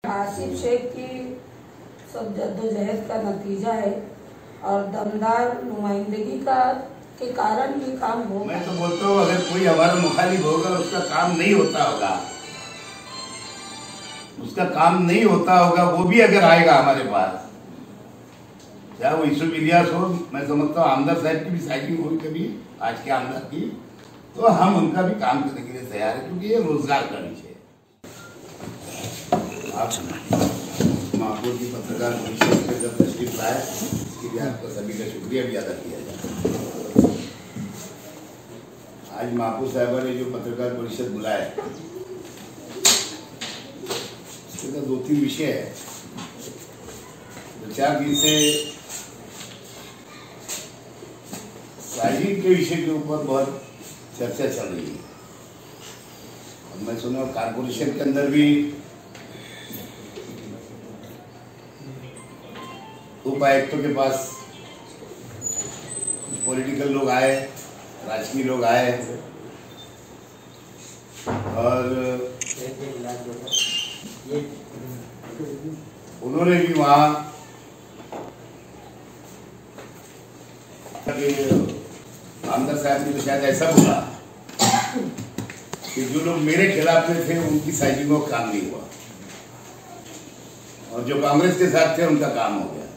आसिफ शेख की सब जद्दोजहद का नतीजा है और दमदार नुमाइंदगी का के कारण ये काम हो। मैं तो बोलता हूँ अगर कोई हमारा मुखालिफ होगा उसका काम नहीं होता होगा, उसका काम नहीं होता होगा, वो भी अगर आएगा हमारे पास, चाहे वो यूसुफ इलियास हो, मैं समझता हूँ आमदार साहब की भी साइकिल हुई कभी आज के आमदार की, तो हम उनका भी काम करने के लिए तैयार है, क्योंकि ये रोजगार का विषय है। महापुर की पत्रकार परिषद में जब तशरीफ लाए, इसके लिए आपका सभी का शुक्रिया भी अदा किया जाए। आज महापुर साहबा ने जो पत्रकार परिषद बुलाया, इसके तो 2-3 विषय है। 2-4 दिन से साजिद के विषय के ऊपर बहुत चर्चा चल रही है। अब मैं सुना कारपोरेशन के अंदर भी उपायुक्तों के पास पॉलिटिकल लोग आए, राजकीय लोग आए और उन्होंने भी वहाँ आमदार साहब ने तो शायद ऐसा बोला कि जो लोग मेरे खिलाफ में थे उनकी साइजिंग का काम नहीं हुआ और जो कांग्रेस के साथ थे उनका काम हो गया।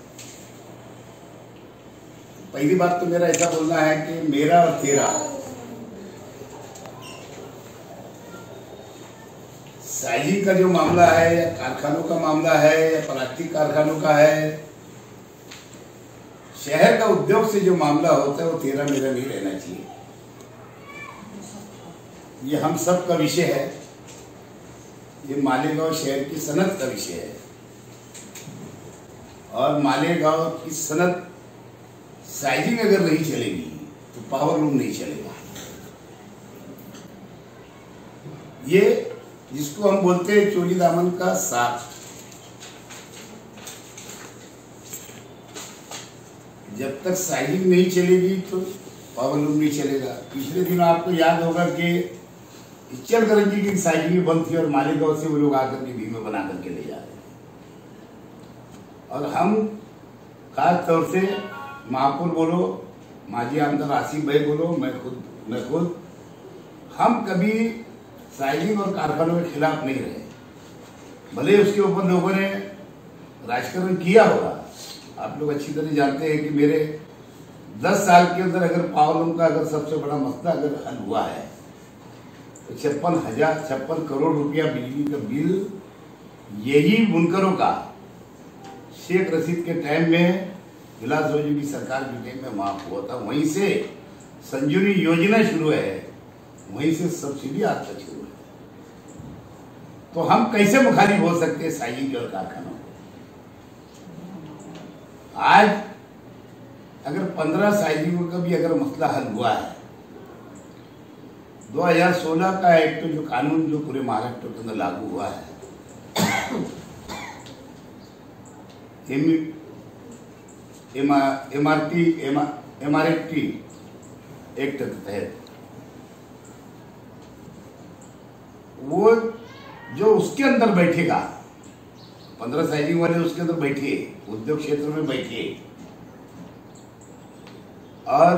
पहली बात तो मेरा ऐसा बोलना है कि मेरा और तेरा साइजिंग का जो मामला है या कारखानों का मामला है या प्लास्टिक कारखानों का है, शहर का उद्योग से जो मामला होता है वो तेरा मेरा नहीं रहना चाहिए। ये हम सब का विषय है, ये मालेगांव शहर की सनत का विषय है और मालेगांव की सनत साइजिंग अगर नहीं चलेगी तो पावर लूम नहीं चलेगा। ये जिसको हम बोलते हैं चोली दामन का साथ, जब तक साइजिंग नहीं चलेगी तो पावर लूम नहीं चलेगा। पिछले दिन आपको याद होगा कि इचलकरंजी की साइजिंग बंद थी और मालेगांव से वो लोग आकर के भीमे बना करके ले जा रहे थे और हम खास तौर से महापुर बोलो, माजी आमदार आसिफ भाई बोलो, मैं खुद हम कभी साइजिंग और कारखानों के खिलाफ नहीं रहे। भले उसके ऊपर लोगों ने राजकारण किया होगा, आप लोग अच्छी तरह जानते हैं कि मेरे 10 साल के अंदर अगर पावरलूम का अगर सबसे बड़ा मसला अगर हल हुआ है तो 56 करोड़ रुपया बिजली का बिल यही बुनकरों का शेख रशीद के टाइम में, गिलास रोजी की सरकार के टाइम में माफ हुआ था। वहीं से संजीवनी योजना शुरू है, वहीं से सब्सिडी आज तक शुरू है। तो हम कैसे मुखालिफ हो सकते हैं साइजिंग और कारखानों? आज अगर 15 साइजिंगों का भी अगर मसला हल हुआ है, 2016 का एक्ट जो कानून जो पूरे महाराष्ट्र के अंदर लागू हुआ है, एमआरएफटी एक्ट के तहत वो जो उसके अंदर बैठेगा, 15 साइजिंग वाले उसके अंदर बैठे, उद्योग क्षेत्र में बैठे और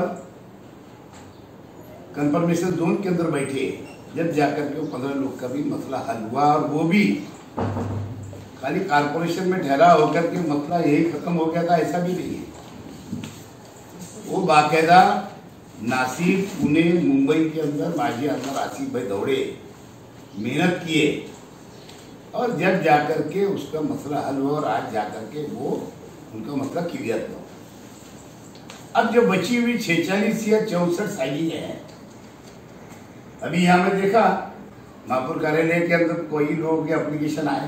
कंफर्मेशन जोन के अंदर बैठे, जब जाकर के वो 15 लोग का भी मसला हल हुआ और वो भी खाली कारपोरेशन में ठहरा होकर के मसला यही खत्म हो गया था, ऐसा भी नहीं है। वो बाकायदा नासिक, पुणे, मुंबई के अंदर माजी आमदार आसिफ भाई दौड़े, मेहनत किए और जब जाकर के उसका मसला हल हुआ और आज जाकर के वो उनका मसला क्लियर हुआ। अब जो बची हुई 46 या 64 साइजिंग है, अभी यहाँ में देखा महापुर कार्यालय के अंदर कोई लोगों के एप्लीकेशन आए,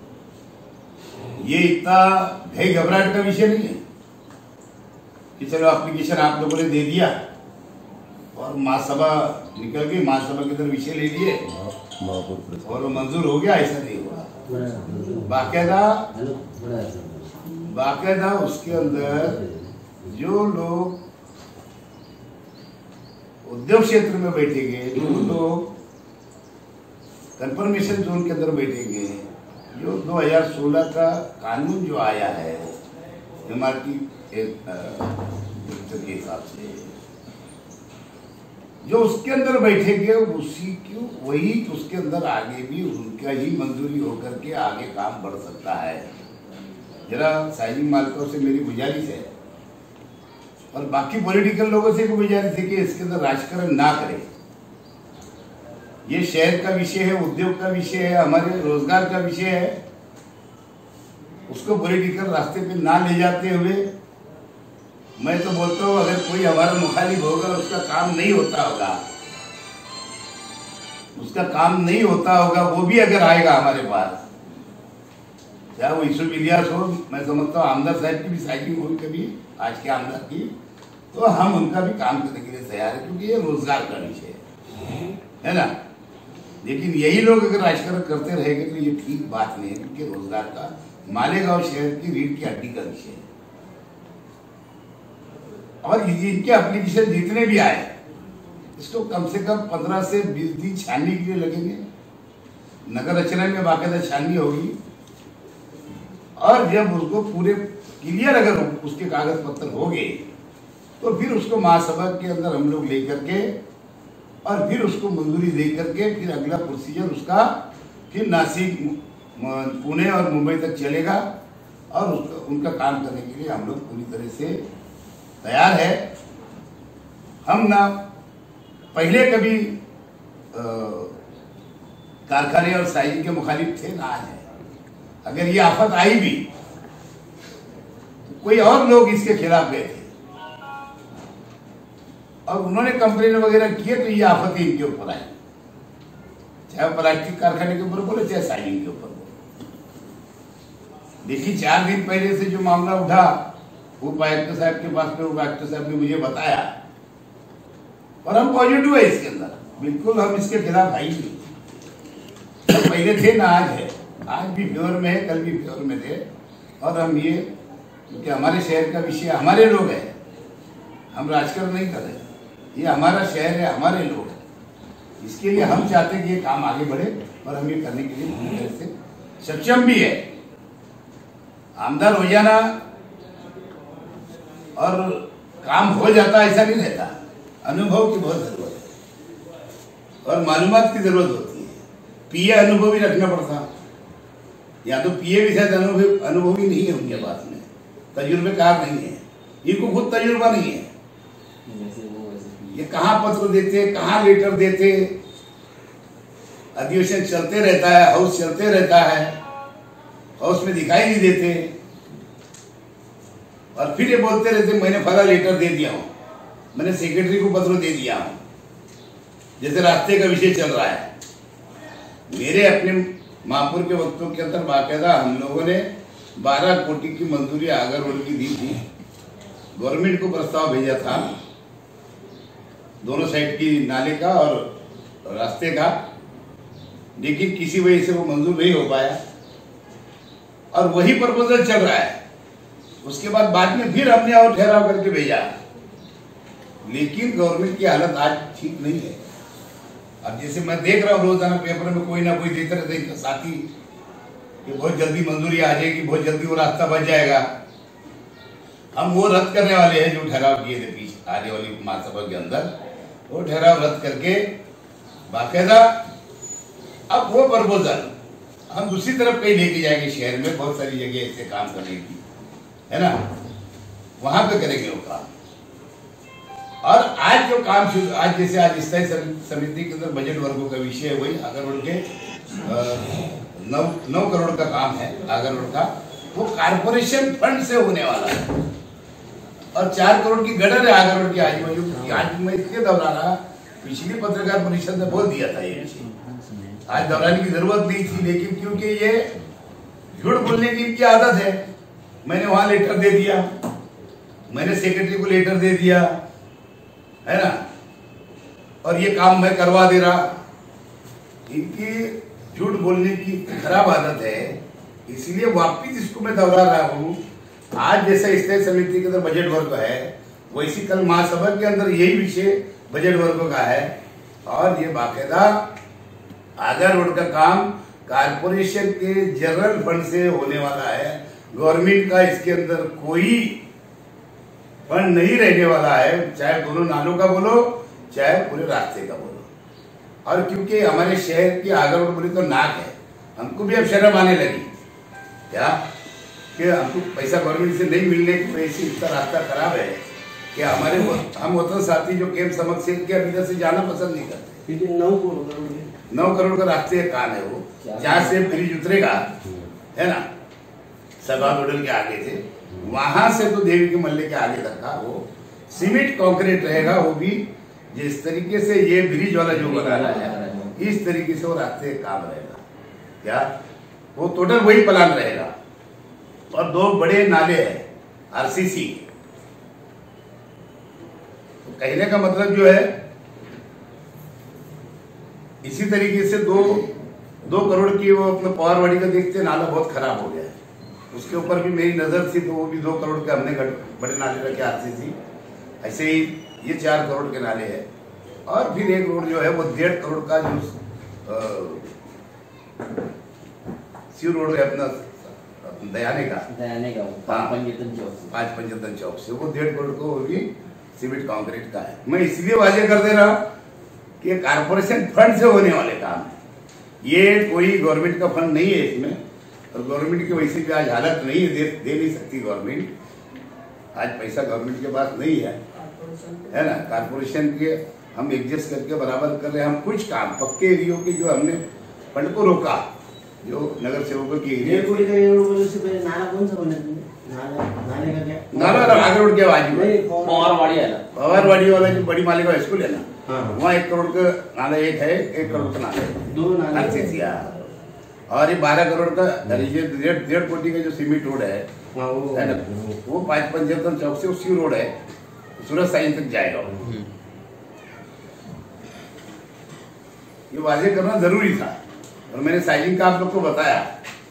ये इतना भय घबराहट का विषय नहीं है कि चलो एप्लीकेशन आप लोगों ने दे दिया और महासभा निकल गई, महासभा के अंदर विषय ले लिए और मंजूर हो गया, ऐसा नहीं हुआ। बाकायदा उसके अंदर जो लोग उद्योग क्षेत्र में बैठेंगे, जो लोग कंफर्मेशन जोन के अंदर बैठेंगे, जो 2016 का कानून जो आया है MRT के हिसाब से, जो उसके अंदर बैठेंगे उसी की वही उसके अंदर आगे भी उनका ही मंजूरी होकर के आगे काम बढ़ सकता है। जरा साइजिंग मालिकों से मेरी गुजारिश है और बाकी पॉलिटिकल लोगों से भी गुजारिश है कि इसके अंदर राजकारण ना करें। ये शहर का विषय है, उद्योग का विषय है, हमारे रोजगार का विषय है। उसको पॉलिटिकल रास्ते पे ना ले जाते हुए मैं तो बोलता हूँ अगर कोई हमारा मुखालिफ होगा, उसका काम नहीं होता होगा, वो भी अगर आएगा हमारे पास, चाहे वो यूसुफ इलियास हो, मैं समझता हूँ आमदार साहब की भी साइकिल हुई कभी आज के आमदार की, तो हम उनका भी काम करने के लिए तैयार है, क्योंकि ये रोजगार का विषय है ना। लेकिन यही लोग अगर राजकारण करते रहेंगे तो ये ठीक बात नहीं है, क्योंकि रोजगार का मालेगांव शहर की रीढ़ की हड्डी का विषय है। और इनके एप्लीकेशन जितने भी आए, इसको कम से कम 15 से 20 दिन छानने के लिए लगेंगे। नगर रचना में बाकायदा छाननी होगी और जब उसको पूरे क्लियर अगर उसके कागज पत्र हो गए तो फिर उसको महासभा के अंदर हम लोग लेकर के और फिर उसको मंजूरी दे करके फिर अगला प्रोसीजर उसका फिर नासिक, पुणे और मुंबई तक चलेगा और उनका काम करने के लिए हम लोग पूरी तरह से तैयार है। हम ना पहले कभी कारखाने और साइजिंग के मुखालिफ थे, ना आज है। अगर ये आफत आई भी तो कोई और लोग इसके खिलाफ गए थे और उन्होंने कंप्लेन वगैरह किए तो ये आफत इनके ऊपर आई, चाहे प्लास्टिक कारखाने के ऊपर बोले चाहे साइजिंग के ऊपर बोले। देखिए 4 दिन पहले से जो मामला उठा उपायुक्त साहब के पास में, उपायुक्त साहब ने मुझे बताया और हम पॉजिटिव है इसके अंदर, बिल्कुल हम इसके खिलाफ आई नहीं। तो पहले थे ना आज है, आज भी फेवर में है, कल भी फेवर में थे। और हम ये क्योंकि हमारे शहर का विषय हमारे लोग हैं, हम राजकारण नहीं कर रहे, ये हमारा शहर है, हमारे लोग हैं, इसके लिए हम चाहते हैं कि ये काम आगे बढ़े और हम ये करने के लिए पूरी तरह से सक्षम भी है। आमदार हो जाना और काम हो जाता ऐसा नहीं रहता, अनुभव की बहुत जरूरत है और मालूमात की जरूरत होती है। पीए अनुभवी रखना पड़ता, या तो पीए भी शायद अनुभवी नहीं है, उनके पास में तजुर्बेकार नहीं है, इनको खुद तजुर्बा नहीं है। ये कहाँ पत्र देते, कहाँ लेटर देते, अधिवेशन चलते रहता है, हाउस चलते रहता है, हाउस में दिखाई नहीं देते और फिर ये बोलते रहते मैंने फला लेटर दे दिया हूं, मैंने सेक्रेटरी को पत्र दे दिया हूं, जैसे रास्ते का विषय चल रहा है। मेरे अपने महापुर के वक्तों के अंदर बाकायदा हम लोगों ने 12 कोटी की मंजूरी आगर रोड की दी थी, गवर्नमेंट को प्रस्ताव भेजा था दोनों साइड की नाले का और रास्ते का, लेकिन किसी वजह से वो मंजूर नहीं हो पाया और वही प्रपोजल चल रहा है। उसके बाद में फिर हमने और ठहराव करके भेजा, लेकिन गवर्नमेंट की हालत आज ठीक नहीं है। अब जैसे मैं देख रहा हूँ रोजाना पेपर में कोई ना कोई देते रहते हैं साथी कि बहुत जल्दी मंजूरी आ जाएगी, बहुत जल्दी वो रास्ता बच जाएगा। हम वो रद्द करने वाले हैं जो ठहराव किए थे पीछे आने वाली महासभा के अंदर, वो ठहराव रद्द करके बाकायदा अब वो प्रपोजल हम दूसरी तरफ कहीं लेके जाएंगे। शहर में बहुत सारी जगह ऐसे काम करने की है ना, वहां पे करेंगे वो काम। और आज जो काम आज जैसे आज स्थायी समिति के अंदर बजट वर्गों का विषय है, वही आगर रोड के 9 करोड़ का काम है आगर रोड का, वो कारपोरेशन फंड से होने वाला है और 4 करोड़ की गडर है आगर रोड की आजू बाजू। आज मैं इसलिए दोहरा रहा, पिछली पत्रकार परिषद ने बोल दिया था ये विषय, आज दोहराने की जरूरत नहीं थी, लेकिन क्योंकि ये झूठ बोलने की इनकी आदत है, मैंने वहां लेटर दे दिया, मैंने सेक्रेटरी को लेटर दे दिया है ना, और ये काम मैं करवा दे रहा। इनकी झूठ बोलने की खराब आदत है, इसलिए वापिस इसको मैं दोहरा रहा हूं। आज जैसा स्थायी समिति के अंदर बजट वर्ग है, वैसी कल महासभा के अंदर यही विषय बजट वर्ग का है और ये बाकायदा आगर रोड का काम कारपोरेशन के जनरल फंड से होने वाला है। गवर्नमेंट का इसके अंदर कोई फंड नहीं रहने वाला है, चाहे दोनों नालों का बोलो चाहे पूरे रास्ते का बोलो। और क्योंकि हमारे शहर की आगर और बोली तो नाक है, हमको भी अब शर्म आने लगी क्या कि हमको पैसा गवर्नमेंट से नहीं मिलने की वजह से इतना रास्ता खराब है कि हम वतन साथी जो कैंप समझ से के इधर से जाना पसंद नहीं करते। 9 करोड़ का रास्ते का काम है वो, जहाँ से ब्रिज उतरेगा है ना सभा होटल के आगे से, वहां से तो देवी के मल्ले के आगे तक का वो सीमेंट कंक्रीट रहेगा। वो भी जिस तरीके से ये ब्रिज वाला जो बना रहा है इस तरीके से वो रास्ते का काम रहेगा क्या, वो टोटल वही प्लान रहेगा। और 2 बड़े नाले हैं आरसीसी, तो कहने का मतलब जो है इसी तरीके से 2 करोड़ की वो अपने पवारवाड़ी का देखते नाला बहुत खराब हो गया है, उसके ऊपर भी मेरी नजर थी तो वो भी 2 करोड़ के हमने बड़े नाले रखे आरसीसी। ऐसे ही ये 4 करोड़ के नाले हैं। और फिर एक रोड जो है वो 1.5 करोड़ का जो शिव रोड है अपना दयाने का 5 पंजतन चौक से, वो 1.5 करोड़ को वो भी सीमेंट कंक्रीट का है। मैं इसलिए वाजे कर दे रहा हूं कि कारपोरेशन फंड से होने वाले काम है, ये कोई गवर्नमेंट का फंड नहीं है इसमें। और गवर्नमेंट की वैसे भी आज हालत नहीं है, दे नहीं सकती गवर्नमेंट, आज पैसा गवर्नमेंट के पास नहीं है ना। कारपोरेशन के हम एडजस्ट करके बराबर कर रहे हैं। हम कुछ काम पक्के एरियो के जो हमने फंड को रोका, जो नगर सेवकों की एरिया नाला आगे रोड के बाजू पवारवाड़ी वाला जो बड़ी मालिका स्कूल है ना, वहाँ 1 करोड़ का नाला एक है, 1 करोड़ का नाला है, 2 नाले। और ये 12 करोड़ का 1.5 कोटी का जो सीमेंट रोड है वो 5 पंजतन चौक से उसी रोड है, सूरत साइन तक जाएगा। ये वाजे करना जरूरी था और मैंने साइजिंग का आप लोग को बताया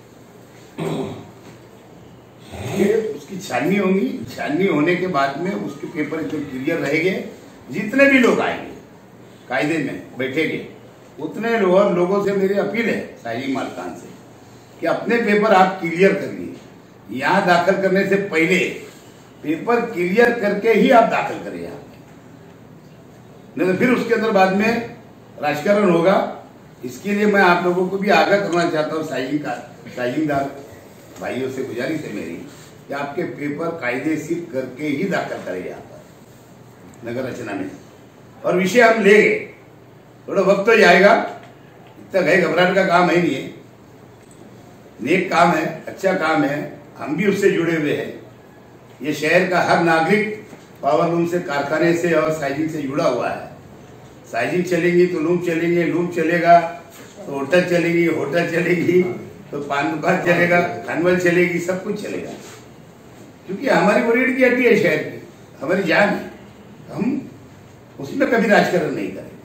कि उसकी छाननी होगी, छाननी होने के बाद में उसके पेपर जो क्लियर रहेंगे, जितने भी लोग आएंगे कायदे में बैठेंगे उतने लोगों से मेरी अपील है साइजिंग मालकान से कि अपने पेपर आप क्लियर करिए। यहाँ दाखिल करने से पहले पेपर क्लियर करके ही आप दाखिल करिए यहाँ, नहीं तो फिर उसके अंदर बाद में राजकारण होगा। इसके लिए मैं आप लोगों को भी आगाह करना चाहता हूँ, साइजिंगदार भाइयों से गुजारिश है मेरी कि आपके पेपर कायदेशीर करके ही दाखिल करें यहाँ पर नगर रचना में। और विषय हम लेंगे, थोड़ा वक्त तो जाएगा, इतना गए घबराहट का काम है नहीं है, नेक काम है, अच्छा काम है, हम भी उससे जुड़े हुए हैं। ये शहर का हर नागरिक पावर लूम से, कारखाने से और साइजिंग से जुड़ा हुआ है। साइजिंग चलेगी तो लूम चलेंगे, लूम चलेगा तो होटल चलेगी, होटल चलेगी तो पान दुकान चलेगा, खनवल चलेगी, सब कुछ चलेगा। क्योंकि हमारी वो रीढ़ की हड्डी है शहर की, हमारी जान है, हम उसमें कभी राजकारण नहीं करेंगे।